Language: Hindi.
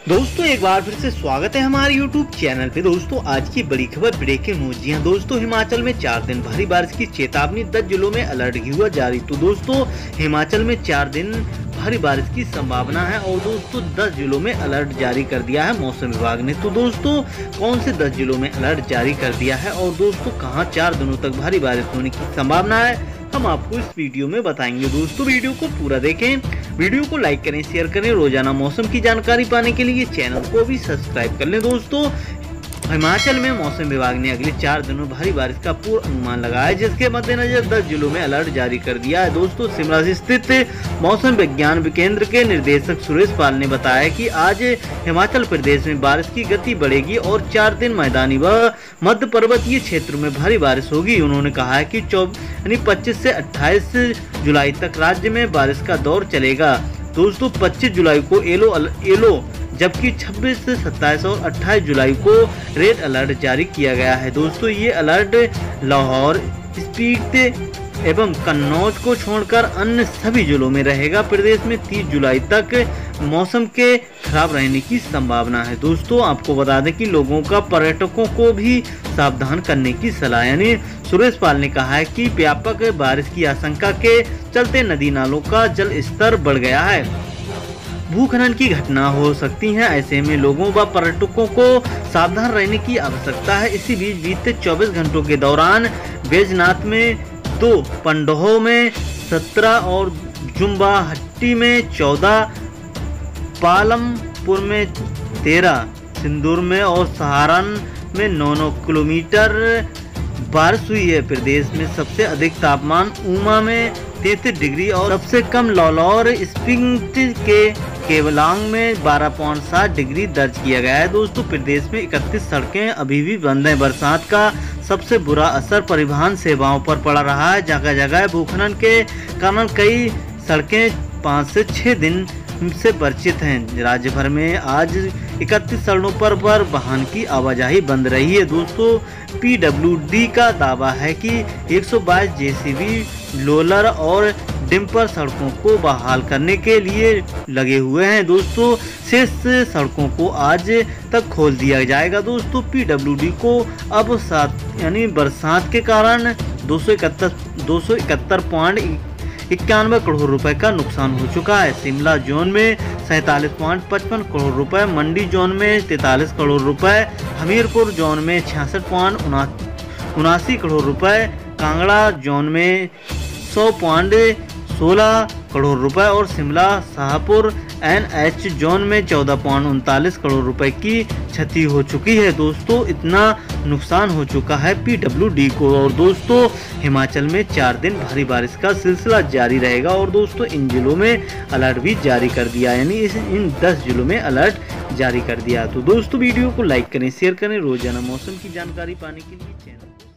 दोस्तों एक बार फिर से स्वागत है हमारे YouTube चैनल पे। दोस्तों आज की बड़ी खबर ब्रेकिंग न्यूज। जी हाँ दोस्तों, हिमाचल में 4 दिन भारी बारिश की चेतावनी, 10 जिलों में अलर्ट हुआ जारी। तो दोस्तों हिमाचल में 4 दिन भारी बारिश की संभावना है और दोस्तों 10 जिलों में अलर्ट जारी कर दिया है मौसम विभाग ने। तो दोस्तों कौन से 10 जिलों में अलर्ट जारी कर दिया है और दोस्तों कहाँ 4 दिनों तक भारी बारिश होने की संभावना है, हम आपको इस वीडियो में बताएंगे। दोस्तों वीडियो को पूरा देखें, वीडियो को लाइक करें, शेयर करें। रोजाना मौसम की जानकारी पाने के लिए चैनल को भी सब्सक्राइब कर लें। दोस्तों हिमाचल में मौसम विभाग ने अगले 4 दिनों भारी बारिश का पूर्व अनुमान लगाया है, जिसके मद्देनजर 10 जिलों में अलर्ट जारी कर दिया है। दोस्तों शिमला स्थित मौसम विज्ञान केंद्र के निदेशक सुरेश पाल ने बताया कि आज हिमाचल प्रदेश में बारिश की गति बढ़ेगी और 4 दिन मैदानी व मध्य पर्वतीय क्षेत्रों में भारी बारिश होगी। उन्होंने कहा है कि 25 से 28 जुलाई तक राज्य में बारिश का दौर चलेगा। दोस्तों 25 जुलाई को येलो जबकि 26 से 27 और 28 जुलाई को रेड अलर्ट जारी किया गया है। दोस्तों ये अलर्ट लाहौर, स्पीति एवं कन्नौज को छोड़कर अन्य सभी जिलों में रहेगा। प्रदेश में 30 जुलाई तक मौसम के खराब रहने की संभावना है। दोस्तों आपको बता दें कि लोगों का पर्यटकों को भी सावधान करने की सलाह, यानी सुरेश पाल ने कहा है कि व्यापक बारिश की आशंका के चलते नदी नालों का जल स्तर बढ़ गया है, भूखनन की घटना हो सकती है। ऐसे में लोगों व पर्यटकों को सावधान रहने की आवश्यकता है। इसी बीच बीते 24 घंटों के दौरान बैजनाथ में 2, पंडोह में 17 और जुम्बाहट्टी में 14, पालमपुर में 13, सिंदूर में और सहारन में 9 किलोमीटर बारिश हुई है। प्रदेश में सबसे अधिक तापमान ऊमा में 33 डिग्री और सबसे कम लौलौर स्पिंगट के केवलांग में 12.7 डिग्री दर्ज किया गया है। दोस्तों प्रदेश में 31 सड़कें अभी भी बंद हैं। बरसात का सबसे बुरा असर परिवहन सेवाओं पर पड़ा रहा है। जगह जगह भूखनन के कारण कई सड़कें 5 से 6 दिन से वर्षित हैं। राज्य भर में आज 31 सड़कों पर वाहन की आवाजाही बंद रही है। दोस्तों PWD का दावा है कि 122 जेसीबी, लोलर और डिम्पर सड़कों को बहाल करने के लिए लगे हुए हैं। दोस्तों शेष सड़कों को आज तक खोल दिया जाएगा। दोस्तों PWD को अब बरसात के कारण 271.91 करोड़ रुपए का नुकसान हो चुका है। शिमला जोन में 47.55 करोड़ रुपए, मंडी जोन में 43 करोड़ रुपए, हमीरपुर जोन में 66.79 करोड़ रुपए, कांगड़ा जोन में 100.16 करोड़ रुपए और शिमला शाहपुर NH जोन में 14.39 करोड़ रुपए की क्षति हो चुकी है। दोस्तों इतना नुकसान हो चुका है PWD को। और दोस्तों हिमाचल में 4 दिन भारी बारिश का सिलसिला जारी रहेगा और दोस्तों इन जिलों में अलर्ट भी जारी कर दिया, यानी इन 10 जिलों में अलर्ट जारी कर दिया। तो दोस्तों वीडियो को लाइक करें, शेयर करें। रोजाना मौसम की जानकारी पाने के लिए चैनल